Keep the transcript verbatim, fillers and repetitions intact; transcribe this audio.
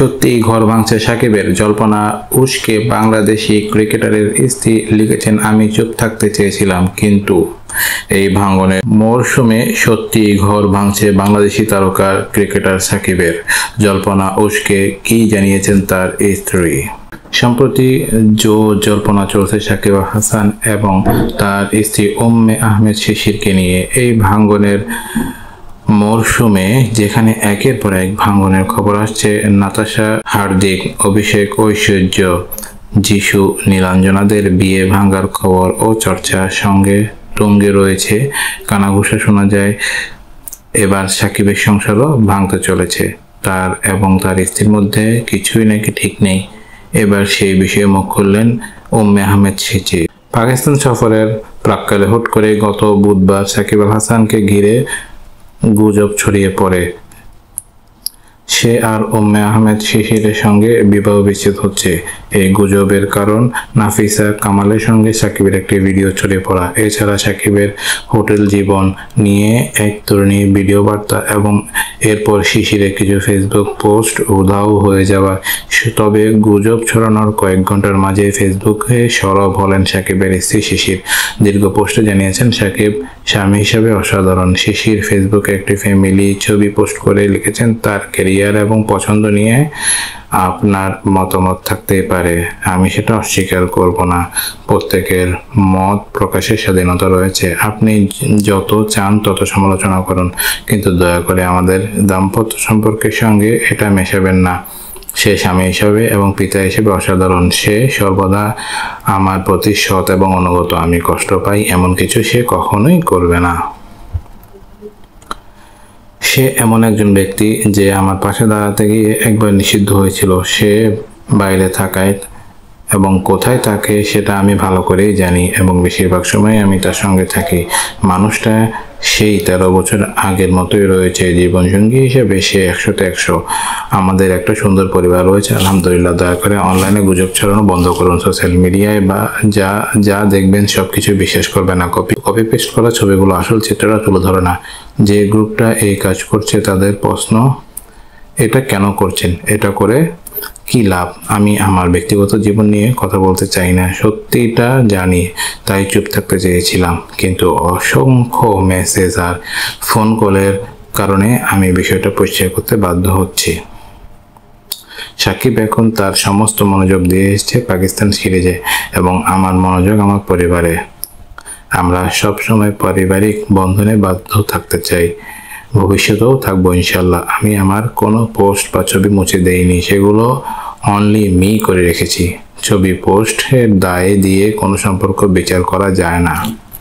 সত্যি ঘর ভাঙছে সাকিবের, জল্পনা উস্কে বাংলাদেশি ক্রিকেটারের স্ত্রী লিখেছেন, আমি চুপ থাকতে চেয়েছিলাম কিন্তু এই ভাঙনের মরশুমে সত্যি ঘর ভাঙছে বাংলাদেশি তারকা ক্রিকেটার সাকিবের। জল্পনা উস্কে কি জানিয়েছেন তার স্ত্রী। সম্প্রতি জো জল্পনা চলছে সাকিব আল হাসান এবং তার স্ত্রী উম্মে আহমেদ শিশিরকে নিয়ে। এই ভাঙনের মরশুমে যেখানে একের পর এক ভাঙনের খবর আসছে, নাতাশা, হার্দিক, অভিষেক, ঐশ্বর্য, যিশু, নীলাঞ্জনাদের বিয়ে ভাঙার খবর ও চর্চার সঙ্গে তুঙ্গে রয়েছে। কানাঘুষা শোনা যায় এবার সাকিবের সংসারও ভাঙতে চলেছে। তার এবং তার স্ত্রীর মধ্যে কিছুই নাকি ঠিক নেই। এবার সেই বিষয়ে মুখ খুললেন উম্মে আহমেদ শিশির। পাকিস্তান সফরের প্রাক্কালে হুট করে গত বুধবার সাকিব আল হাসানকে ঘিরে গুজব ছড়িয়ে পড়ে সে আর উম্মে আহমেদ শিশিরের সঙ্গে বিবাহ বিচ্ছেদ হচ্ছে। এই গুজবের কারণ নাফিসা কামালের সঙ্গে সাকিবের একটি ভিডিও ছড়িয়ে পড়া। এছাড়া সাকিবের হোটেল জীবন নিয়ে এক তরুণীর ভিডিও বার্তা এবং এরপর শিশিরের কিছু ফেসবুক পোস্ট উধাও হয়ে যাওয়া। তবে গুজব ছড়ানোর কয়েক ঘন্টার মাঝে ফেসবুকে সরব হলেন সাকিবের স্ত্রী শিশির। দীর্ঘ পোস্টে জানিয়েছেন, সাকিব স্বামী হিসাবে অসাধারণ। শিশির ফেসবুকে একটি ফ্যামিলি ছবি পোস্ট করে লিখেছেন, তার ক্যারিয়ার এবং পছন্দ নিয়ে আপনার মতামত থাকতেই পারে, আমি সেটা অস্বীকার করব না। প্রত্যেকের মত প্রকাশের স্বাধীনতা রয়েছে। আপনি যত চান তত সমালোচনা করুন, কিন্তু দয়া করে আমাদের দাম্পত্য সম্পর্কের সঙ্গে এটা মেশাবেন না। সে স্বামী হিসাবে এবং পিতা হিসেবে অসাধারণ। সে সর্বদা আমার প্রতি সৎ এবং অনুগত। আমি কষ্ট পাই এমন কিছু সে কখনোই করবে না। সে এমন একজন ব্যক্তি যে আমার পাশে দাঁড়াতে গিয়ে একবার নিষিদ্ধ হয়েছিল। সে বাইরে থাকায় এবং কোথায় থাকে সেটা আমি ভালো করেই জানি এবং বেশিরভাগ সময় আমি তার সঙ্গে থাকি। মানুষটা সেই তেরো বছর আগের মতোই রয়েছে। জীবনসঙ্গী হিসেবে সে একশোতে একশো। আমাদের একটা সুন্দর পরিবার রয়েছে, আলহামদুলিল্লাহ। দয়া করে অনলাইনে গুজব ছড়ানো বন্ধ করুন। সোশ্যাল মিডিয়ায় বা যা যা দেখবেন সব কিছু বিশ্বাস করবে না। কপি কপি পেস্ট করা ছবিগুলো আসল চিত্রটা তুলে ধরে না। যে গ্রুপটা এই কাজ করছে তাদের প্রশ্ন, এটা কেন করছেন, এটা করে কি লাভ? আমি আমার ব্যক্তিগত জীবন নিয়ে কথা বলতে চাই না, সত্যিটা জানি, তাই চুপ থাকতে চেয়েছিলাম। কিন্তু অসংখ্য মেসেজ আর ফোন কলের কারণে আমি বিষয়টা পরিষ্কার করতে বাধ্য হচ্ছি। সাকিব এখন তার সমস্ত মনোযোগ দিয়ে এসেছে পাকিস্তান সিরিজে এবং আমার মনোযোগ আমার পরিবারে। আমরা সবসময় পারিবারিক বন্ধনে বাধ্য থাকতে চাই, ভবিষ্যতেও থাকবো ইনশাল্লাহ। আমি আমার কোনো পোস্ট বা ছবি মুছে দেইনি, সেগুলো অনলি মি করে রেখেছি। ছবি পোস্টের দায়ে দিয়ে কোনো সম্পর্ক বিচার করা যায় না।